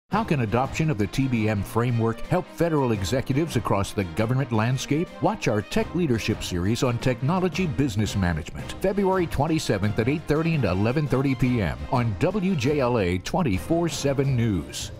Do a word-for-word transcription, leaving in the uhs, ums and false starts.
How can adoption of the T B M framework help federal executives across the government landscape? Watch our Tech Leadership series on Technology Business Management, February twenty-seventh at eight thirty and eleven thirty p m on W J L A twenty-four seven News.